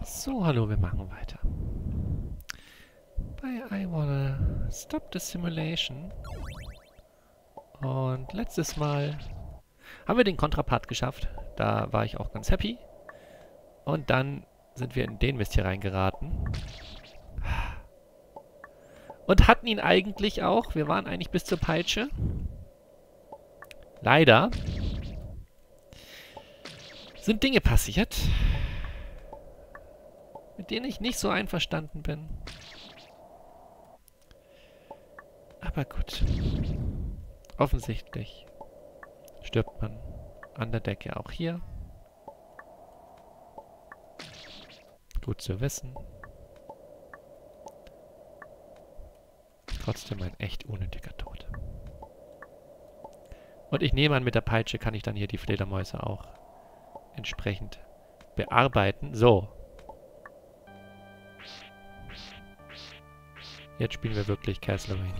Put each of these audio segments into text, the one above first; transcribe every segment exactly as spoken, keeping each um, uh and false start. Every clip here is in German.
So, hallo, wir machen weiter. Bei I Wanna Stop the Simulation. Und letztes Mal haben wir den Kontrapart geschafft. Da war ich auch ganz happy. Und dann sind wir in den Mist hier reingeraten. Und hatten ihn eigentlich auch. Wir waren eigentlich bis zur Peitsche. Leider sind Dinge passiert, mit denen ich nicht so einverstanden bin. Aber gut. Offensichtlich stirbt man an der Decke auch hier. Gut zu wissen. Trotzdem ein echt unnötiger Tod. Und ich nehme an, mit der Peitsche kann ich dann hier die Fledermäuse auch entsprechend bearbeiten. So. Jetzt spielen wir wirklich Castlevania.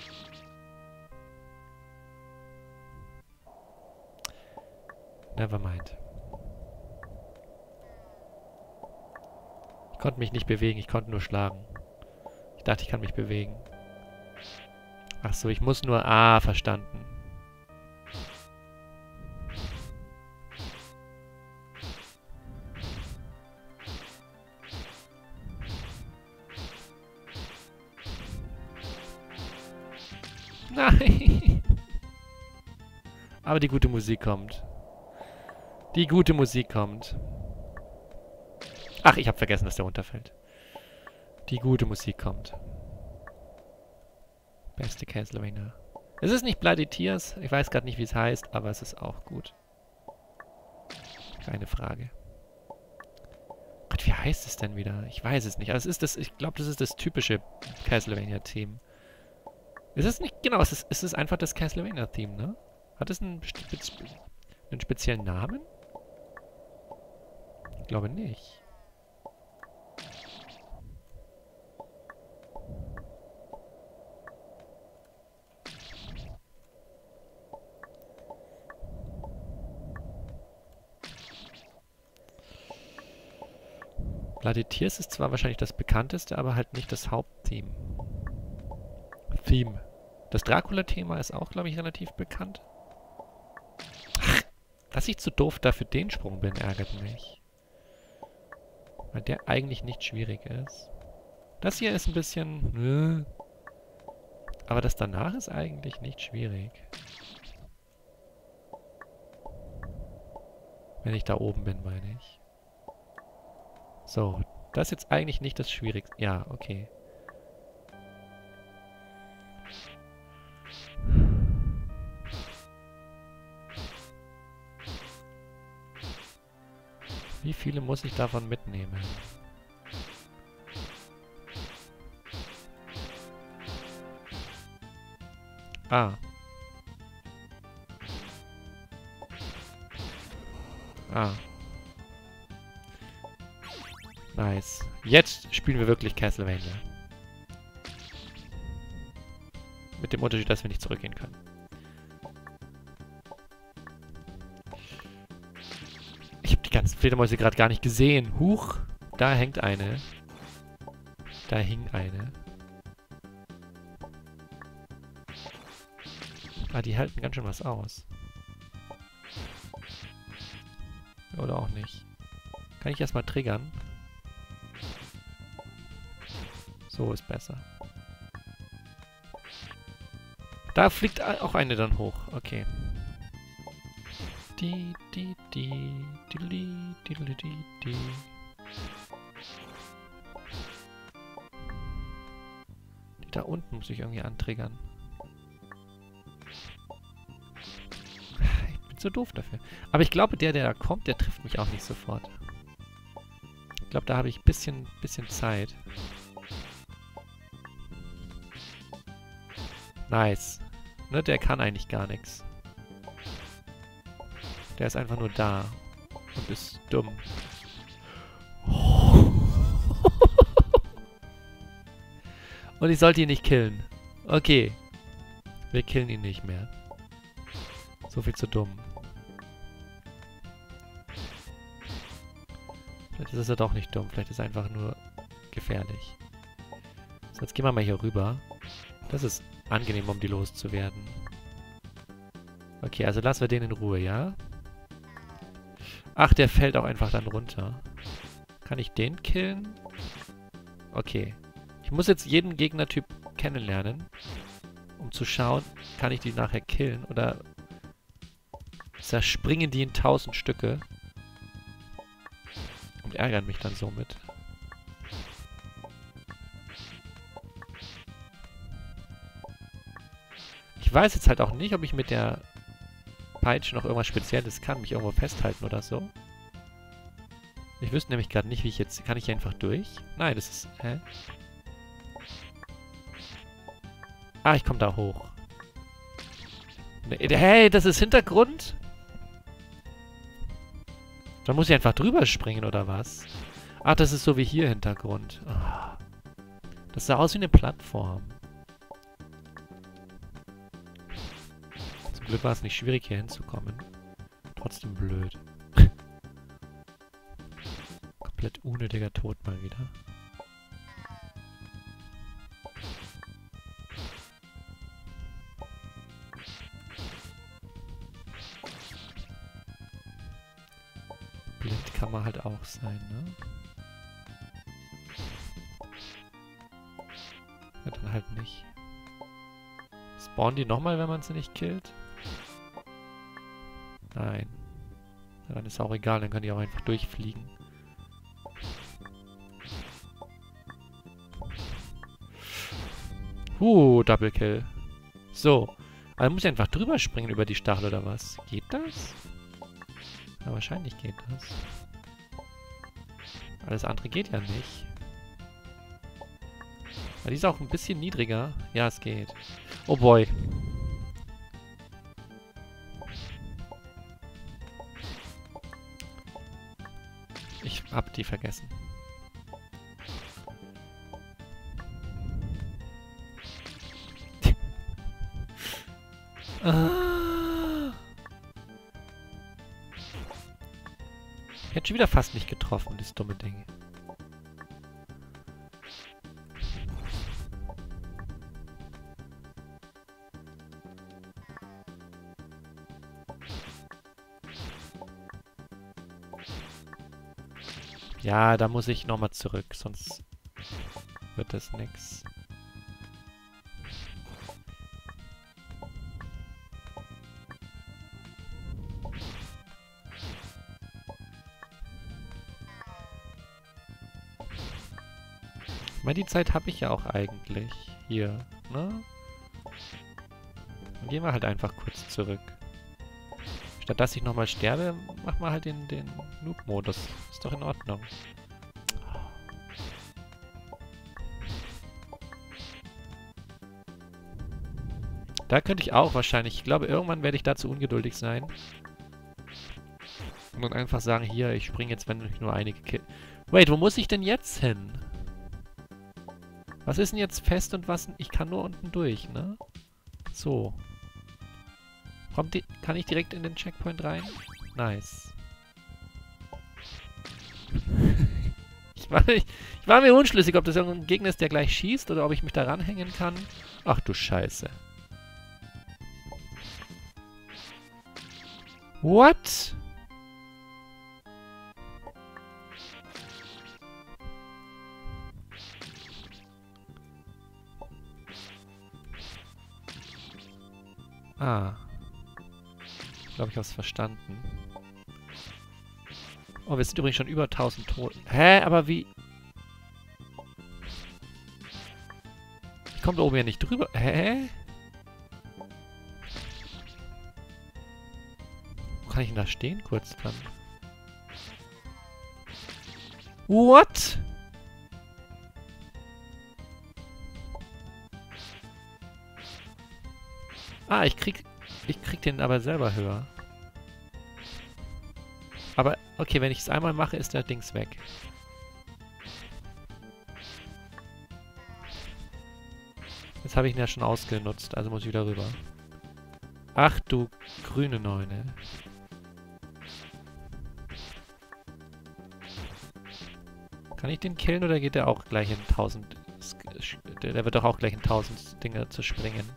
Nevermind. Ich konnte mich nicht bewegen, ich konnte nur schlagen. Ich dachte, ich kann mich bewegen. Ach so, ich muss nur... Ah, verstanden. Nein! Aber die gute Musik kommt. Die gute Musik kommt. Ach, ich habe vergessen, dass der runterfällt. Die gute Musik kommt. Beste Castlevania. Es ist nicht Bloody Tears. Ich weiß gerade nicht, wie es heißt, aber es ist auch gut. Keine Frage. Gott, wie heißt es denn wieder? Ich weiß es nicht. Aber es ist das, ich glaube, das ist das typische Castlevania-Theme. Ist es nicht? Genau, es ist, es ist einfach das Castlevania-Theme, ne? Hat es einen, spez einen speziellen Namen? Ich glaube nicht. Bloody Tears ist zwar wahrscheinlich das bekannteste, aber halt nicht das Haupttheme. Theme. Das Dracula-Thema ist auch, glaube ich, relativ bekannt. Ach, dass ich zu doof dafür den Sprung bin, ärgert mich. Weil der eigentlich nicht schwierig ist. Das hier ist ein bisschen... Aber das danach ist eigentlich nicht schwierig. Wenn ich da oben bin, meine ich. So, das ist jetzt eigentlich nicht das Schwierigste. Ja, okay. Wie viele muss ich davon mitnehmen? Ah. Ah. Nice. Jetzt spielen wir wirklich Castlevania. Mit dem Unterschied, dass wir nicht zurückgehen können. Ich habe die ganzen Fledermäuse gerade gar nicht gesehen. Huch, da hängt eine. Da hing eine. Ah, die halten ganz schön was aus. Oder auch nicht. Kann ich erstmal triggern? So ist besser. Da fliegt auch eine dann hoch. Okay. Die, die, die, die, die, die, die, die. Die da unten muss ich irgendwie antriggern. Ich bin so doof dafür. Aber ich glaube, der, der da kommt, der trifft mich auch nicht sofort. Ich glaube, da habe ich ein bisschen, bisschen Zeit. Nice. Ne, der kann eigentlich gar nichts. Der ist einfach nur da. Und ist dumm. Und ich sollte ihn nicht killen. Okay. Wir killen ihn nicht mehr. So viel zu dumm. Vielleicht ist er doch nicht dumm. Vielleicht ist er einfach nur gefährlich. So, jetzt gehen wir mal hier rüber. Das ist angenehm, um die loszuwerden. Okay, also lassen wir den in Ruhe, ja? Ach, der fällt auch einfach dann runter. Kann ich den killen? Okay. Ich muss jetzt jeden Gegnertyp kennenlernen, um zu schauen, kann ich die nachher killen oder zerspringen die in tausend Stücke und ärgern mich dann somit. Ich weiß jetzt halt auch nicht, ob ich mit der Peitsche noch irgendwas Spezielles kann, mich irgendwo festhalten oder so. Ich wüsste nämlich gerade nicht, wie ich jetzt... Kann ich hier einfach durch? Nein, das ist... Hä? Ah, ich komme da hoch. Nee, hey, das ist Hintergrund? Da muss ich einfach drüber springen, oder was? Ach, das ist so wie hier Hintergrund. Oh. Das sah aus wie eine Plattform. Zum Glück war es nicht schwierig, hier hinzukommen. Trotzdem blöd. Komplett unnötiger Tod mal wieder. Blind kann man halt auch sein, ne? Ja, dann halt nicht. Spawnen die nochmal, wenn man sie nicht killt? Nein. Ja, dann ist auch egal, dann können die auch einfach durchfliegen. Uh, Double Kill. So. Also muss ich einfach drüber springen über die Stachel oder was? Geht das? Ja, wahrscheinlich geht das. Alles andere geht ja nicht. Aber die ist auch ein bisschen niedriger. Ja, es geht. Oh boy. Ich hab die vergessen. ah. Ich hätte schon wieder fast nicht getroffen, das dumme Ding. Ja, da muss ich nochmal zurück, sonst wird das nix. Ich meine, die Zeit habe ich ja auch eigentlich hier, ne? Dann gehen wir halt einfach kurz zurück. Statt dass ich nochmal sterbe, machen wir halt den, den Noob-Modus. Ist doch in Ordnung. Da könnte ich auch wahrscheinlich... Ich glaube, irgendwann werde ich dazu ungeduldig sein. Und dann einfach sagen, hier, ich springe jetzt, wenn ich nur einige kill... Wait, wo muss ich denn jetzt hin? Was ist denn jetzt fest und was... Ich kann nur unten durch, ne? So. Kommt die, kann ich direkt in den Checkpoint rein? Nice. ich, war, ich, ich war mir unschlüssig, ob das irgendein Gegner ist, der gleich schießt oder ob ich mich da ranhängen kann. Ach du Scheiße. What? Ah. Ich glaube, ich habe es verstanden. Oh, wir sind übrigens schon über tausend Toten. Hä? Aber wie... Ich komme da oben ja nicht drüber. Hä? Wo kann ich denn da stehen kurz dann? What? Ah, ich krieg... Ich krieg den aber selber höher. Aber, okay, wenn ich es einmal mache, ist der Dings weg. Jetzt habe ich ihn ja schon ausgenutzt, also muss ich wieder rüber. Ach du grüne Neune. Kann ich den killen oder geht der auch gleich in tausend... Der, der wird doch auch gleich in tausend Dinge zu springen.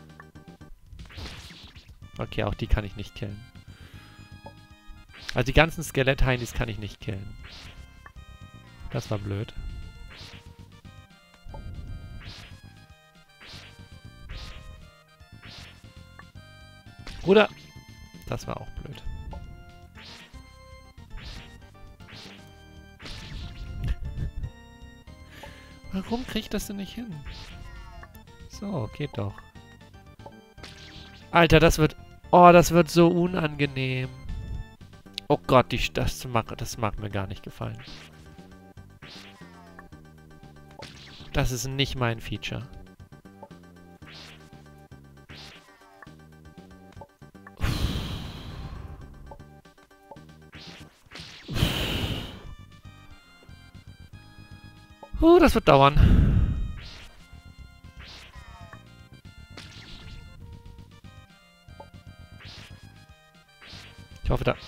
Okay, auch die kann ich nicht killen. Also die ganzen Skelett-Heinis kann ich nicht killen. Das war blöd. Bruder! Das war auch blöd. Warum krieg ich das denn nicht hin? So, geht doch. Alter, das wird... Oh, das wird so unangenehm. Oh Gott, die, das, mag, das mag mir gar nicht gefallen. Das ist nicht mein Feature. Oh, das wird dauern. Ich hoffe, da...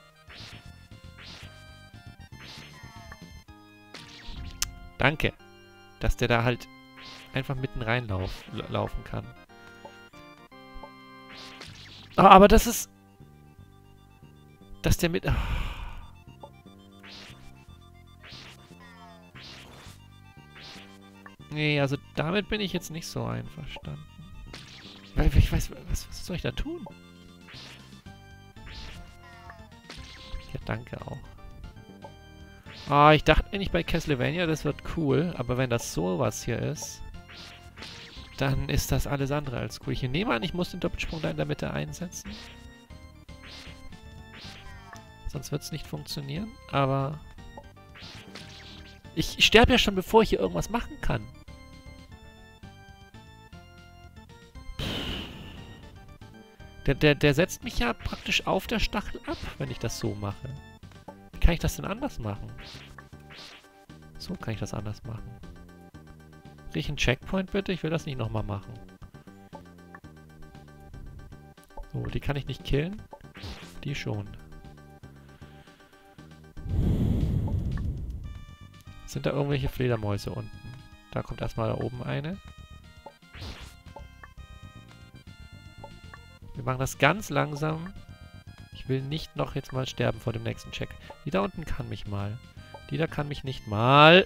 Danke, dass der da halt einfach mitten reinlauf, laufen kann. Oh, aber das ist... Dass der mit... Oh. Nee, also damit bin ich jetzt nicht so einverstanden. Weil ich weiß, was, was soll ich da tun? Ja, danke auch. Ah, oh, ich dachte eigentlich bei Castlevania, das wird cool, aber wenn das sowas hier ist, dann ist das alles andere als cool. Ich nehme an, ich muss den Doppelsprung da in der Mitte einsetzen. Sonst wird es nicht funktionieren, aber... Ich, ich sterbe ja schon, bevor ich hier irgendwas machen kann. Der, der, der setzt mich ja praktisch auf der Stachel ab, wenn ich das so mache. Wie kann ich das denn anders machen? So kann ich das anders machen. Krieg ich einen Checkpoint bitte? Ich will das nicht nochmal machen. So, die kann ich nicht killen. Die schon. Sind da irgendwelche Fledermäuse unten? Da kommt erstmal da oben eine. Wir machen das ganz langsam. Ich will nicht noch jetzt mal sterben vor dem nächsten Check. Die da unten kann mich mal. Die da kann mich nicht mal.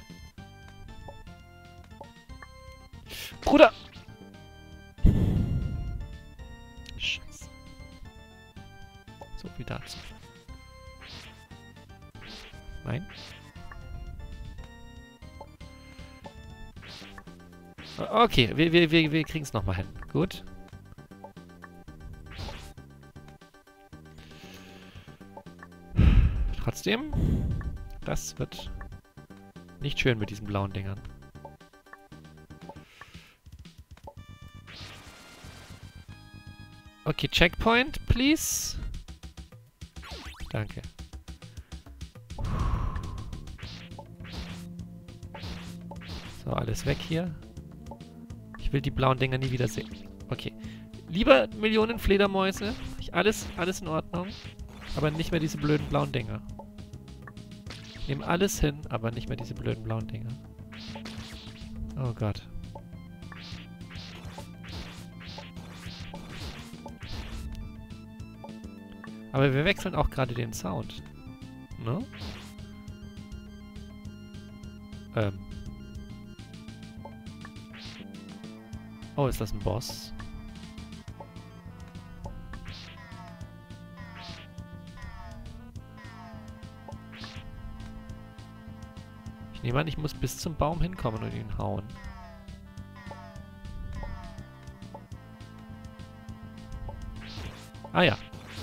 Bruder! Scheiße. So viel dazu. Nein. Okay, wir, wir, wir, wir kriegen es nochmal hin. Gut. Trotzdem, das wird nicht schön mit diesen blauen Dingern. Okay, Checkpoint, please. Danke. So, alles weg hier. Ich will die blauen Dinger nie wieder sehen. Okay. Lieber Millionen Fledermäuse. Alles, alles in Ordnung. Aber nicht mehr diese blöden blauen Dinger. Ich nehme alles hin, aber nicht mehr diese blöden blauen Dinger. Oh Gott. Aber wir wechseln auch gerade den Sound. Ne? Ähm. Oh, ist das ein Boss? Ich nehme an, ich muss bis zum Baum hinkommen und ihn hauen. Ah ja.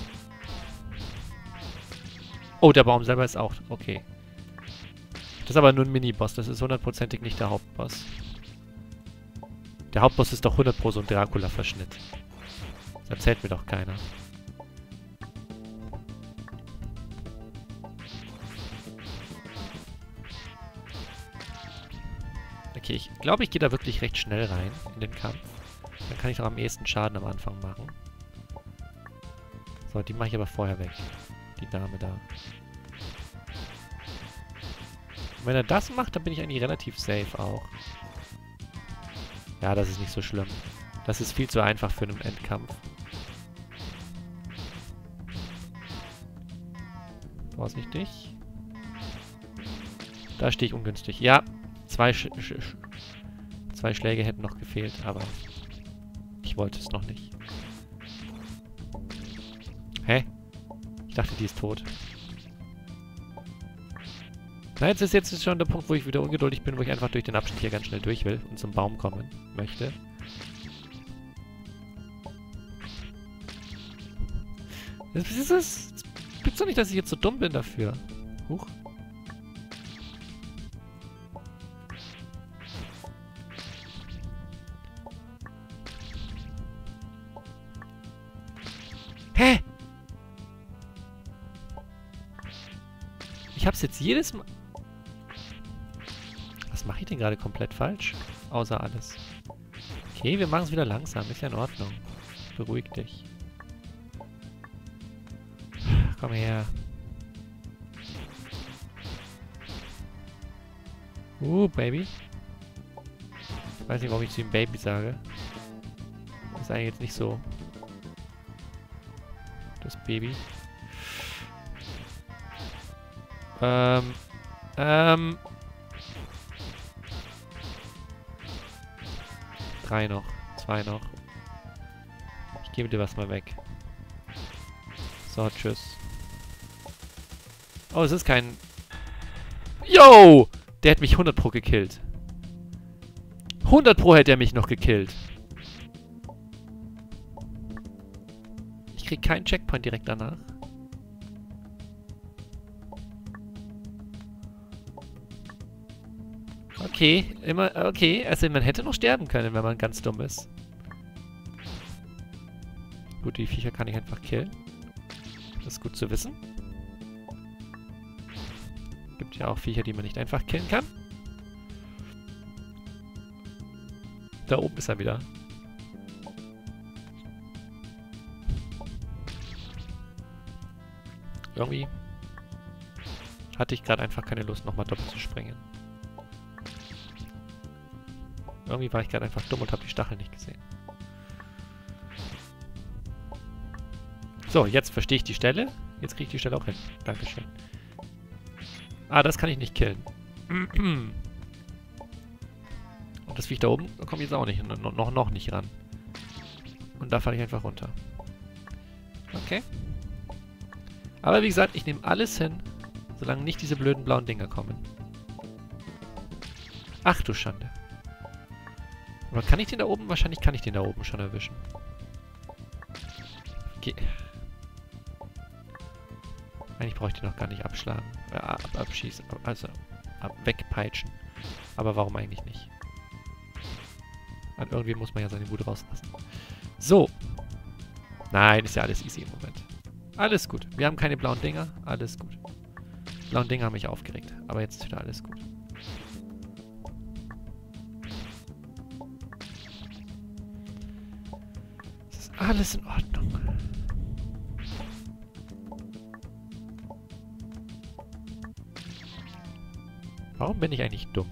Oh, der Baum selber ist auch... Okay. Das ist aber nur ein Mini-Boss. Das ist hundertprozentig nicht der Hauptboss. Der Hauptboss ist doch hundert Pro so ein Dracula-Verschnitt. Das erzählt mir doch keiner. Okay, ich glaube, ich gehe da wirklich recht schnell rein in den Kampf. Dann kann ich auch am ehesten Schaden am Anfang machen. So, die mache ich aber vorher weg. Die Dame da. Und wenn er das macht, dann bin ich eigentlich relativ safe auch. Ja, das ist nicht so schlimm. Das ist viel zu einfach für einen Endkampf. Vorsichtig. Da stehe ich ungünstig. Ja, zwei, Sch Sch Sch zwei Schläge hätten noch gefehlt, aber ich wollte es noch nicht. Hä? Ich dachte, die ist tot. Na, jetzt ist jetzt schon der Punkt, wo ich wieder ungeduldig bin, wo ich einfach durch den Abschnitt hier ganz schnell durch will und zum Baum kommen möchte. Das ist es. Gibt's doch nicht, dass ich jetzt so dumm bin dafür. Huch. Hä? Ich hab's jetzt jedes Mal... Was mache ich denn gerade komplett falsch? Außer alles. Okay, wir machen es wieder langsam. Ist ja in Ordnung. Beruhig dich. Komm her. Uh, Baby. Ich weiß nicht, warum ich zu ihm Baby sage. Das ist eigentlich jetzt nicht so. Das Baby. Ähm. Ähm. Drei noch. Zwei noch. Ich gebe dir was mal weg. So, tschüss. Oh, es ist kein... Yo! Der hat mich hundert pro gekillt. hundert pro hätte er mich noch gekillt. Ich krieg keinen Checkpoint direkt danach. Okay, immer, okay, also man hätte noch sterben können, wenn man ganz dumm ist. Gut, die Viecher kann ich einfach killen. Das ist gut zu wissen. Gibt ja auch Viecher, die man nicht einfach killen kann. Da oben ist er wieder. Irgendwie hatte ich gerade einfach keine Lust, nochmal doppelt zu springen. Irgendwie war ich gerade einfach dumm und habe die Stacheln nicht gesehen. So, jetzt verstehe ich die Stelle. Jetzt kriege ich die Stelle auch hin. Dankeschön. Ah, das kann ich nicht killen. Und das Viech da oben, da komme ich jetzt auch nicht, noch, noch, noch nicht ran. Und da falle ich einfach runter. Okay. Aber wie gesagt, ich nehme alles hin, solange nicht diese blöden blauen Dinger kommen. Ach du Schande. Aber kann ich den da oben? Wahrscheinlich kann ich den da oben schon erwischen. Okay. Eigentlich brauche ich den noch gar nicht abschlagen. Äh, ab, abschießen. Also, ab, wegpeitschen. Aber warum eigentlich nicht? An irgendwie muss man ja seine Wut rauslassen. So. Nein, ist ja alles easy im Moment. Alles gut. Wir haben keine blauen Dinger. Alles gut. Die blauen Dinger haben mich aufgeregt. Aber jetzt ist wieder alles gut. Es ist alles in Ordnung. Warum bin ich eigentlich dumm?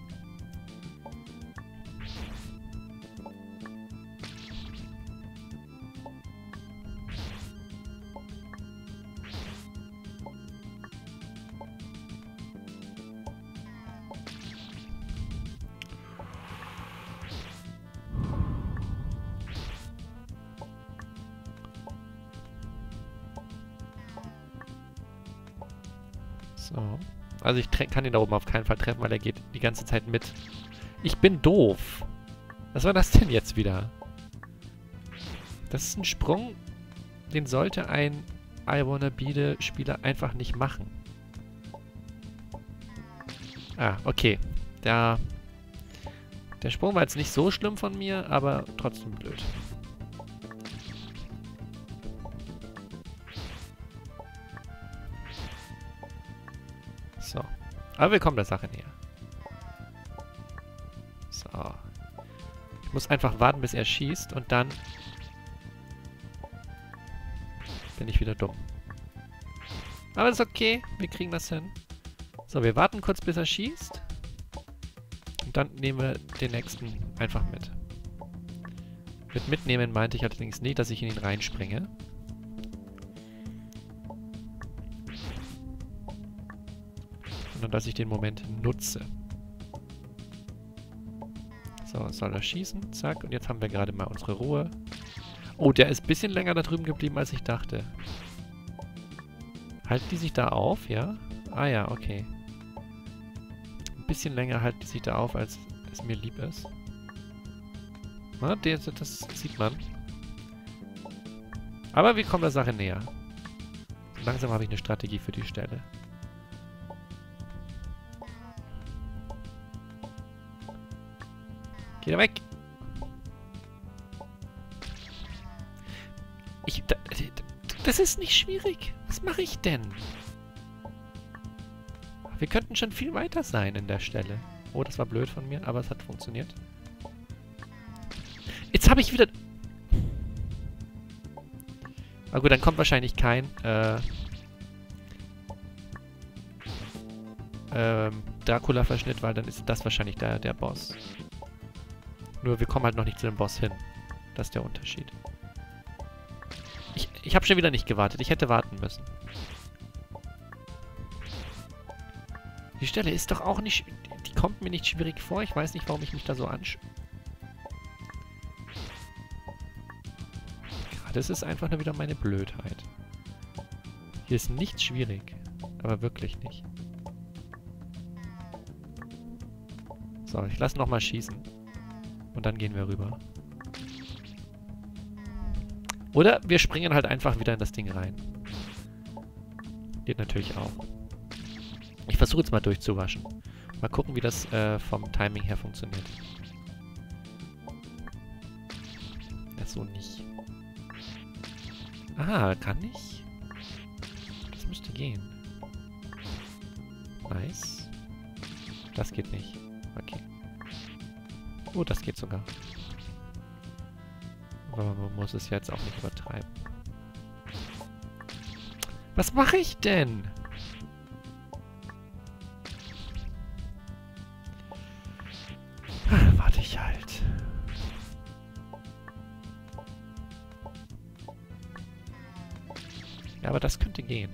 So. Also ich kann ihn da oben auf keinen Fall treffen, weil er geht die ganze Zeit mit. Ich bin doof. Was war das denn jetzt wieder? Das ist ein Sprung, den sollte ein I Wanna Be Spieler einfach nicht machen. Ah, okay. Der, der Sprung war jetzt nicht so schlimm von mir, aber trotzdem blöd. So. Aber wir kommen der Sache näher. So. Ich muss einfach warten, bis er schießt und dann bin ich wieder dumm. Aber das ist okay. Wir kriegen das hin. So, wir warten kurz, bis er schießt. Und dann nehmen wir den nächsten einfach mit. Mit mitnehmen meinte ich allerdings nicht, dass ich in ihn reinspringe. Sondern dass ich den Moment nutze. So, soll er schießen. Zack. Und jetzt haben wir gerade mal unsere Ruhe. Oh, der ist ein bisschen länger da drüben geblieben, als ich dachte. Halten die sich da auf, ja? Ah ja, okay. Ein bisschen länger halten die sich da auf, als es mir lieb ist. Na, das, das sieht man. Aber wir kommen der Sache näher. Langsam habe ich eine Strategie für die Stelle. Geh da weg! Ich... Da, das ist nicht schwierig. Was mache ich denn? Wir könnten schon viel weiter sein in der Stelle. Oh, das war blöd von mir, aber es hat funktioniert. Jetzt habe ich wieder... Na gut, dann kommt wahrscheinlich kein äh, ähm, Dracula-Verschnitt, weil dann ist das wahrscheinlich der, der Boss. Nur wir kommen halt noch nicht zu dem Boss hin. Das ist der Unterschied. Ich, ich habe schon wieder nicht gewartet. Ich hätte warten müssen. Die Stelle ist doch auch nicht... Die kommt mir nicht schwierig vor. Ich weiß nicht, warum ich mich da so ansch... Gerade ist es einfach nur wieder meine Blödheit. Hier ist nichts schwierig. Aber wirklich nicht. So, ich lasse nochmal schießen. Und dann gehen wir rüber. Oder wir springen halt einfach wieder in das Ding rein. Geht natürlich auch. Ich versuche jetzt mal durchzuwaschen. Mal gucken, wie das äh, vom Timing her funktioniert. Das so nicht. Ah, kann ich? Das müsste gehen. Nice. Das geht nicht. Okay. Oh, das geht sogar. Aber man muss es jetzt auch nicht übertreiben. Was mache ich denn? Ah, warte ich halt. Ja, aber das könnte gehen.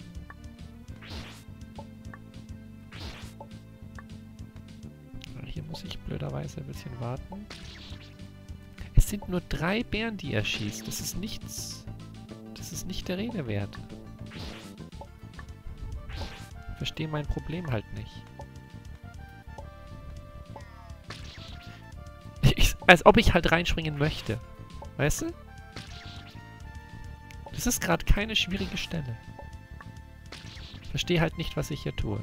Hier muss ich blöderweise ein bisschen warten. Es sind nur drei Bären, die er schießt. Das ist nichts. Das ist nicht der Rede wert. Ich verstehe mein Problem halt nicht. Ich, als ob ich halt reinspringen möchte. Weißt du? Das ist gerade keine schwierige Stelle. Ich verstehe halt nicht, was ich hier tue.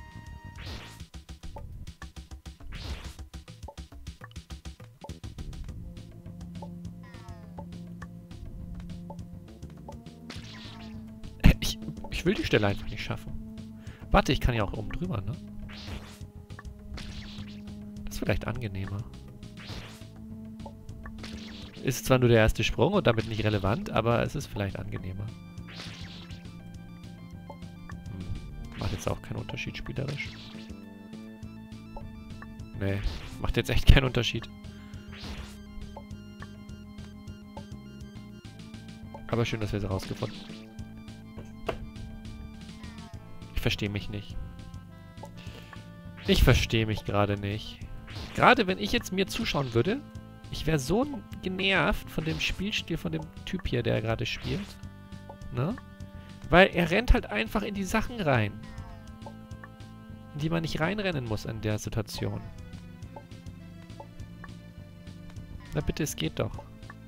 Ich, ich will die Stelle einfach nicht schaffen. Warte, ich kann ja auch oben drüber, ne? Das ist vielleicht angenehmer. Ist zwar nur der erste Sprung und damit nicht relevant, aber es ist vielleicht angenehmer. Hm. Macht jetzt auch keinen Unterschied spielerisch. Nee, macht jetzt echt keinen Unterschied. Aber schön, dass wir es herausgefunden haben. Ich verstehe mich nicht. Ich verstehe mich gerade nicht. Gerade wenn ich jetzt mir zuschauen würde, ich wäre so genervt von dem Spielstil von dem Typ hier, der gerade spielt. Ne? Weil er rennt halt einfach in die Sachen rein. In die man nicht reinrennen muss in der Situation. Na bitte, es geht doch.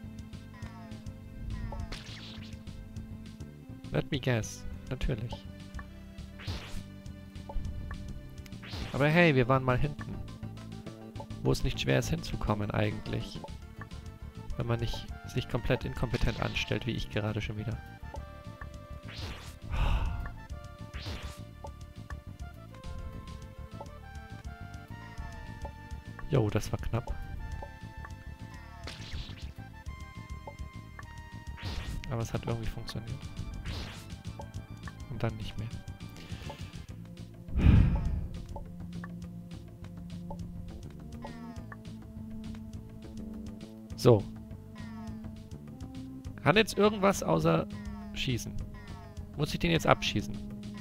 Let me guess. Natürlich. Aber hey, wir waren mal hinten. Wo es nicht schwer ist hinzukommen eigentlich. Wenn man nicht sich komplett inkompetent anstellt, wie ich gerade schon wieder. Jo, das war knapp. Aber es hat irgendwie funktioniert. Und dann nicht mehr. So. Kann jetzt irgendwas außer schießen? Muss ich den jetzt abschießen?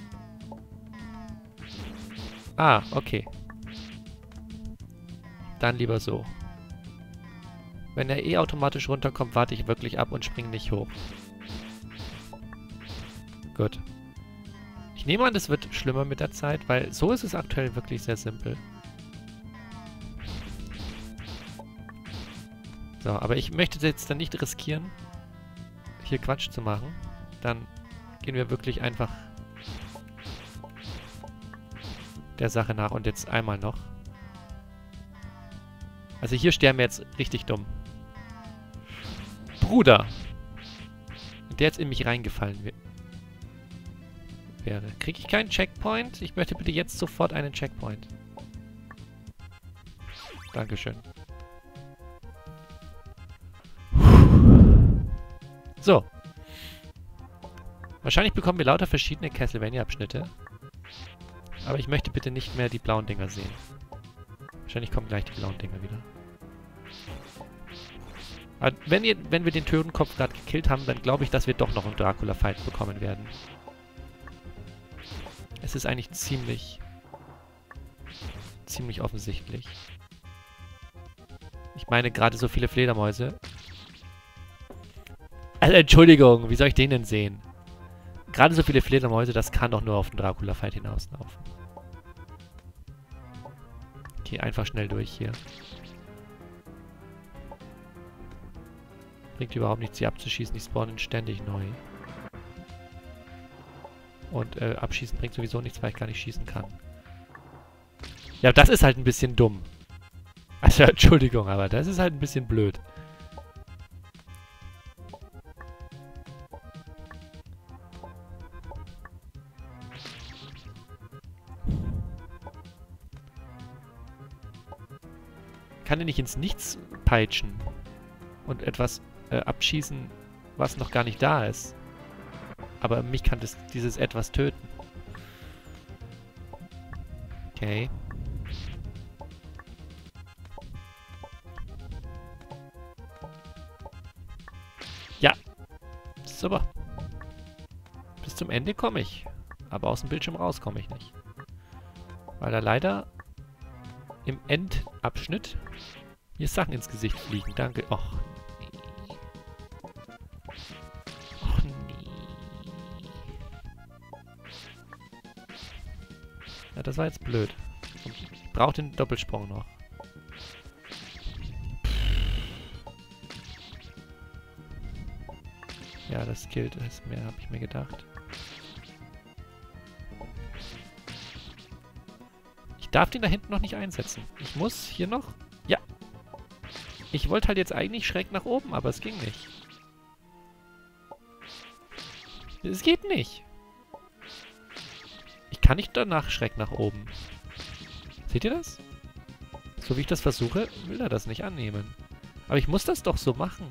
Ah, okay. Dann lieber so. Wenn er eh automatisch runterkommt, warte ich wirklich ab und springe nicht hoch. Gut. Ich nehme an, das wird schlimmer mit der Zeit, weil so ist es aktuell wirklich sehr simpel. So, aber ich möchte jetzt dann nicht riskieren, hier Quatsch zu machen. Dann gehen wir wirklich einfach der Sache nach. Und jetzt einmal noch. Also hier sterben wir jetzt richtig dumm. Bruder! Der jetzt in mich reingefallen wäre. Kriege ich keinen Checkpoint? Ich möchte bitte jetzt sofort einen Checkpoint. Dankeschön. So. Wahrscheinlich bekommen wir lauter verschiedene Castlevania-Abschnitte. Aber ich möchte bitte nicht mehr die blauen Dinger sehen. Wahrscheinlich kommen gleich die blauen Dinger wieder. Aber wenn, ihr, wenn wir den Totenkopf gerade gekillt haben, dann glaube ich, dass wir doch noch einen Dracula-Fight bekommen werden. Es ist eigentlich ziemlich... ziemlich offensichtlich. Ich meine, gerade so viele Fledermäuse... Also, Entschuldigung, wie soll ich den denn sehen? Gerade so viele Fledermäuse, das kann doch nur auf den Dracula-Fight hinauslaufen. Okay, einfach schnell durch hier. Bringt überhaupt nichts, sie abzuschießen. Die spawnen ständig neu. Und äh, abschießen bringt sowieso nichts, weil ich gar nicht schießen kann. Ja, das ist halt ein bisschen dumm. Also, Entschuldigung, aber das ist halt ein bisschen blöd. Kann er nicht ins Nichts peitschen und etwas äh, abschießen, was noch gar nicht da ist. Aber mich kann das, dieses etwas töten. Okay. Ja. Super. Bis zum Ende komme ich. Aber aus dem Bildschirm raus komme ich nicht. Weil da leider im Endabschnitt mir Sachen ins Gesicht fliegen. Danke. Och, nee. Och, nee. Ja, das war jetzt blöd. Ich brauche den Doppelsprung noch. Ja, das killt es mehr, habe ich mir gedacht. Ich darf den da hinten noch nicht einsetzen. Ich muss hier noch... Ja. Ich wollte halt jetzt eigentlich schräg nach oben, aber es ging nicht. Es geht nicht. Ich kann nicht danach schräg nach oben. Seht ihr das? So wie ich das versuche, will er das nicht annehmen. Aber ich muss das doch so machen.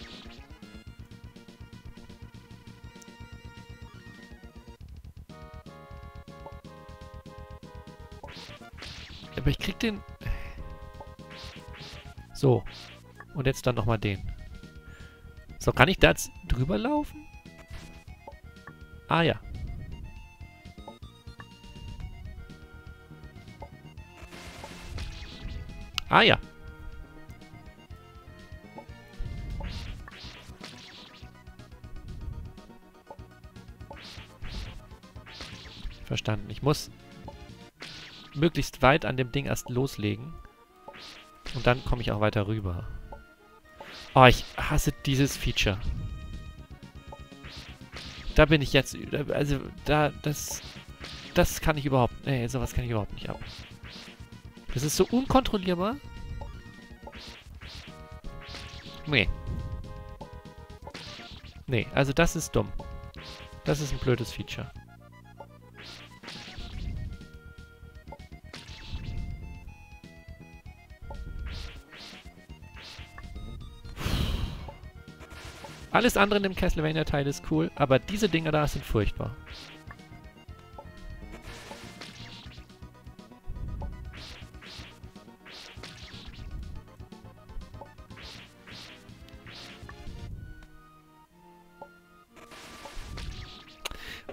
Aber ich krieg den... So. Und jetzt dann nochmal den. So, kann ich da jetzt drüber laufen? Ah ja. Ah ja. Verstanden. Ich muss möglichst weit an dem Ding erst loslegen. Und dann komme ich auch weiter rüber. Oh, ich hasse dieses Feature. Da bin ich jetzt... Also, da... Das... Das kann ich überhaupt... Nee, sowas kann ich überhaupt nicht ab. Das ist so unkontrollierbar. Nee. Nee, also das ist dumm. Das ist ein blödes Feature. Alles andere in dem Castlevania-Teil ist cool, aber diese Dinger da sind furchtbar.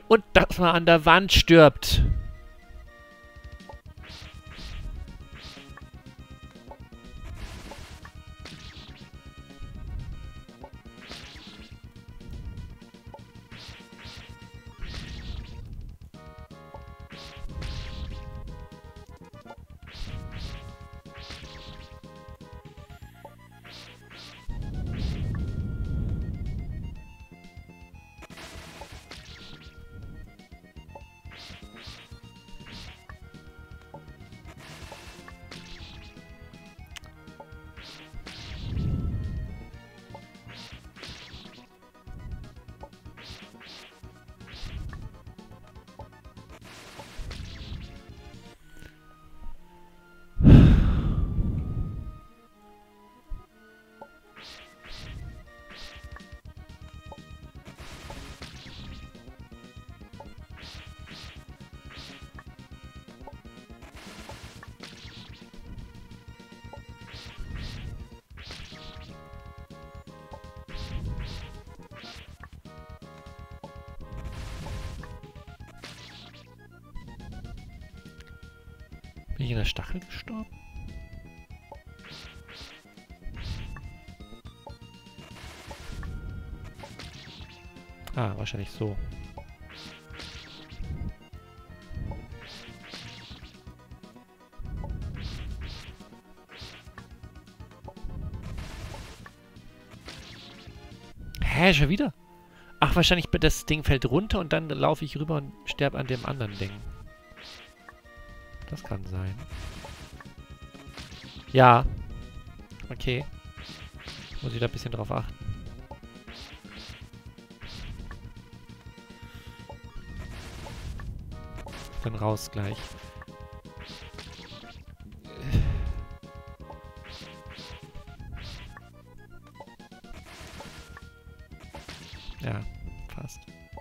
Und dass man an der Wand stirbt. Bin ich in der Stachel gestorben? Ah, wahrscheinlich so. Hä, schon wieder? Ach, wahrscheinlich das Ding fällt runter und dann laufe ich rüber und sterbe an dem anderen Ding. Das kann sein. Ja. Okay. Muss ich da ein bisschen drauf achten. Dann raus gleich. Ja, fast.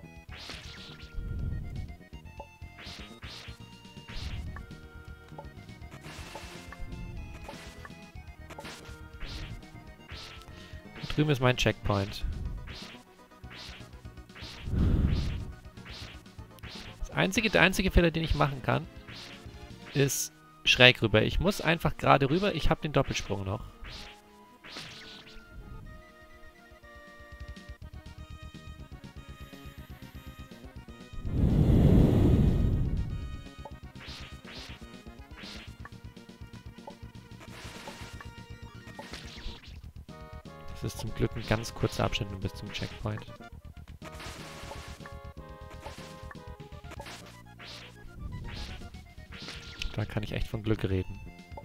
Da drüben ist mein Checkpoint. Das einzige, der einzige Fehler, den ich machen kann, ist schräg rüber. Ich muss einfach gerade rüber. Ich habe den Doppelsprung noch. Das ist zum Glück ein ganz kurzer Abschnitt bis zum Checkpoint. Da kann ich echt von Glück reden.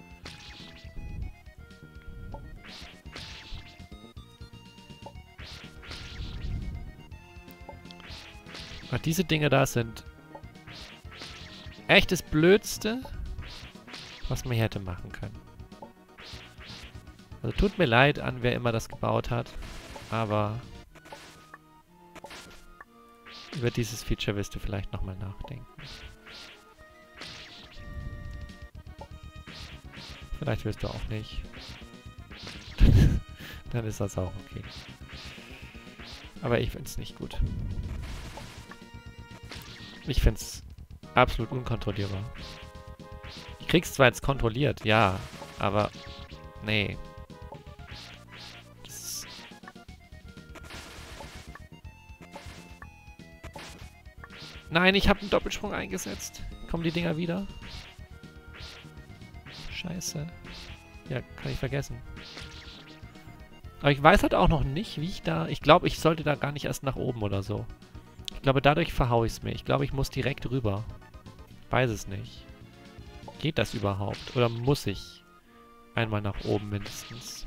Aber diese Dinge da sind echt das Blödste, was man hier hätte machen können. Also tut mir leid an, wer immer das gebaut hat, aber über dieses Feature wirst du vielleicht nochmal nachdenken. Vielleicht willst du auch nicht. Dann ist das auch okay. Aber ich find's nicht gut. Ich find's absolut unkontrollierbar. Ich krieg's zwar jetzt kontrolliert, ja, aber nee. Das Nein, ich habe einen Doppelsprung eingesetzt. Kommen die Dinger wieder? Scheiße. Ja, kann ich vergessen. Aber ich weiß halt auch noch nicht, wie ich da... Ich glaube, ich sollte da gar nicht erst nach oben oder so. Ich glaube, dadurch verhaue ich es mir. Ich glaube, ich muss direkt rüber. Ich weiß es nicht. Geht das überhaupt? Oder muss ich einmal nach oben mindestens?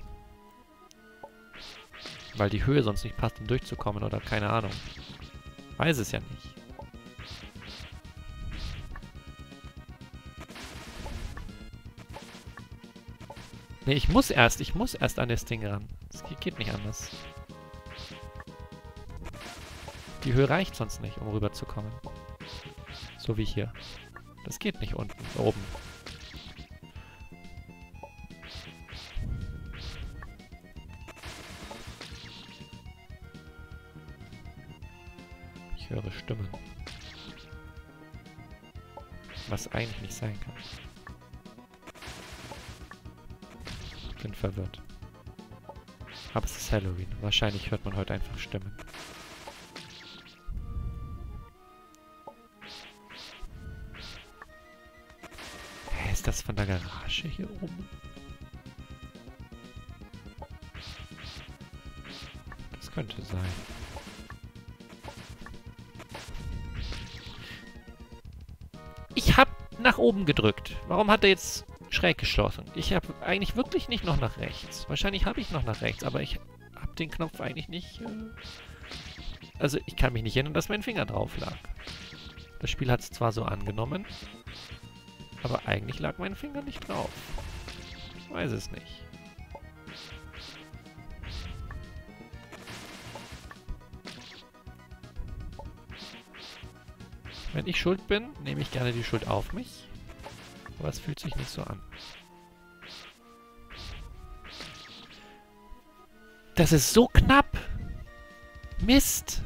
Weil die Höhe sonst nicht passt, um durchzukommen oder keine Ahnung. Weiß es ja nicht. Nee, ich muss erst, ich muss erst an das Ding ran. Das geht nicht anders. Die Höhe reicht sonst nicht, um rüberzukommen. So wie hier. Das geht nicht unten, oben. Ich höre Stimmen. Was eigentlich nicht sein kann. Bin verwirrt. Aber es ist Halloween. Wahrscheinlich hört man heute einfach Stimmen. Hä, ist das von der Garage hier oben? Das könnte sein. Ich hab nach oben gedrückt. Warum hat er jetzt schräg geschlossen? Ich habe eigentlich wirklich nicht noch nach rechts. Wahrscheinlich habe ich noch nach rechts, aber ich habe den Knopf eigentlich nicht... Äh also ich kann mich nicht erinnern, dass mein Finger drauf lag. Das Spiel hat es zwar so angenommen, aber eigentlich lag mein Finger nicht drauf. Ich weiß es nicht. Wenn ich schuld bin, nehme ich gerne die Schuld auf mich. Aber es fühlt sich nicht so an. Das ist so knapp! Mist!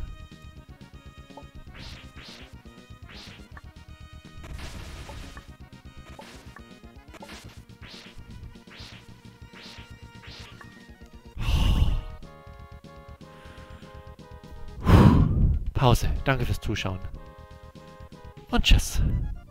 Pause. Danke fürs Zuschauen. Und tschüss.